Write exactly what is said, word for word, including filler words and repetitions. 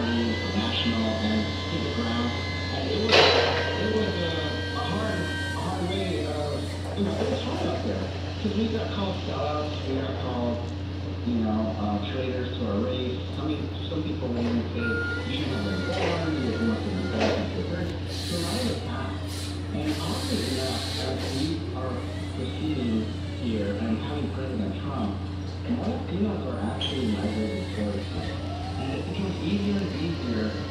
party for national and hit the ground. And it was it was a, a hard a hard way. Uh, you know, it was hard out there because we got called sellouts. We got called, you know, uh, traitors to our race. I mean, some people will even say you shouldn't have been born. You must have been born into a birth. So a lot of the past. And oddly enough, as we are proceeding here and having President Trump, more Latinos are actually migrating towards us. And it becomes easier and easier